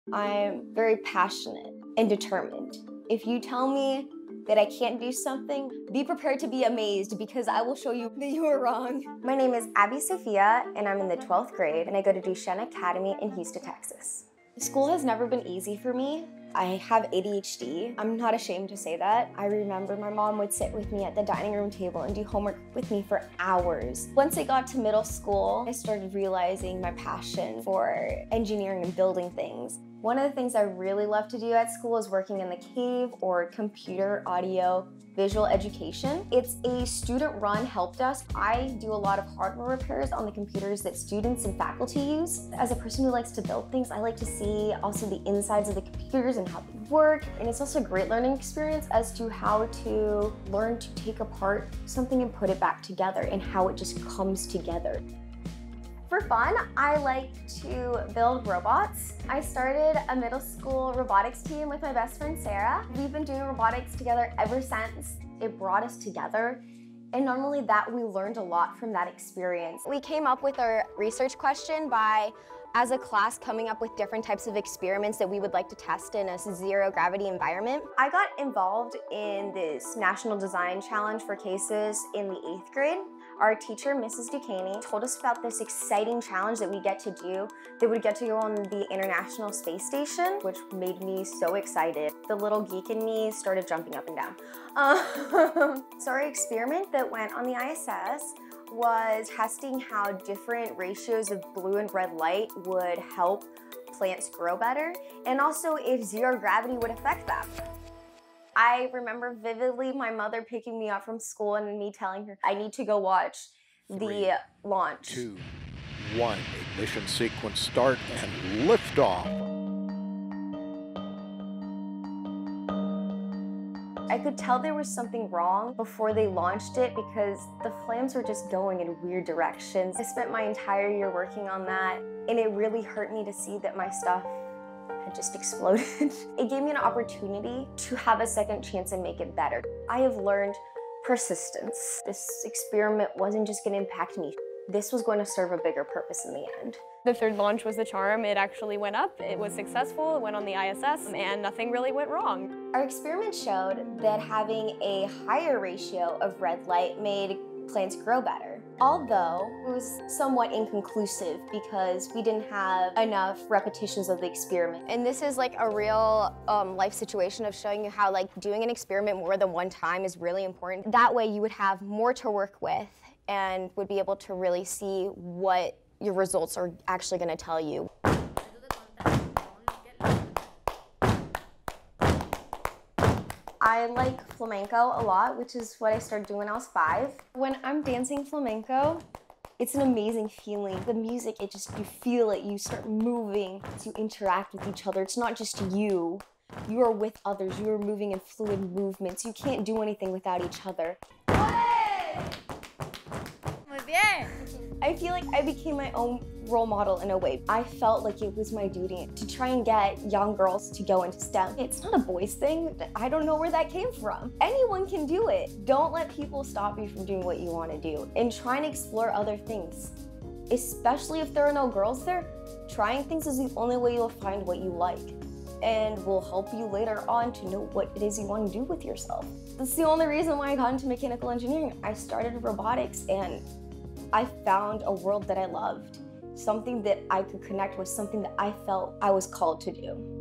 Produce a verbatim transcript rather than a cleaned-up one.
I'm very passionate and determined. If you tell me that I can't do something, be prepared to be amazed because I will show you that you are wrong. My name is Abby Sofía and I'm in the twelfth grade and I go to Duchenne Academy in Houston, Texas. School has never been easy for me. I have A D H D. I'm not ashamed to say that. I remember my mom would sit with me at the dining room table and do homework with me for hours. Once I got to middle school, I started realizing my passion for engineering and building things. One of the things I really love to do at school is working in the cave or computer, audio, visual education. It's a student-run help desk. I do a lot of hardware repairs on the computers that students and faculty use. As a person who likes to build things, I like to see also the insides of the computers and how they work. And it's also a great learning experience as to how to learn to take apart something and put it back together and how it just comes together. For fun, I like to build robots. I started a middle school robotics team with my best friend, Sarah. We've been doing robotics together ever since. It brought us together. And not only that, we learned a lot from that experience. We came up with our research question by, as a class, coming up with different types of experiments that we would like to test in a zero gravity environment. I got involved in this National Design Challenge for cases in the eighth grade. Our teacher, Missus Duquesne, told us about this exciting challenge that we get to do. That we get to go on the International Space Station, which made me so excited. The little geek in me started jumping up and down. Um, so our experiment that went on the I S S was testing how different ratios of blue and red light would help plants grow better, and also if zero gravity would affect them. I remember vividly my mother picking me up from school and me telling her I need to go watch Three, the launch. Two, one, ignition sequence start and liftoff. I could tell there was something wrong before they launched it because the flames were just going in weird directions. I spent my entire year working on that, and it really hurt me to see that my stuff had just exploded. It gave me an opportunity to have a second chance and make it better. I have learned persistence. This experiment wasn't just going to impact me. This was going to serve a bigger purpose in the end. The third launch was the charm. It actually went up, it was successful, it went on the I S S, and nothing really went wrong. Our experiment showed that having a higher ratio of red light made plants grow better. Although it was somewhat inconclusive because we didn't have enough repetitions of the experiment. And this is like a real um, life situation of showing you how like doing an experiment more than one time is really important. That way you would have more to work with and would be able to really see what your results are actually going to tell you. I like flamenco a lot, which is what I started doing when I was five. When I'm dancing flamenco, it's an amazing feeling. The music, it just, you feel it, you start moving, you interact with each other. It's not just you. You are with others, you are moving in fluid movements. You can't do anything without each other. Muy bien. I feel like I became my own role model in a way. I felt like it was my duty to try and get young girls to go into STEM. It's not a boys thing. I don't know where that came from. Anyone can do it. Don't let people stop you from doing what you want to do and try and explore other things. Especially if there are no girls there, trying things is the only way you'll find what you like and will help you later on to know what it is you want to do with yourself. That's the only reason why I got into mechanical engineering. I started robotics and I found a world that I loved, something that I could connect with, something that I felt I was called to do.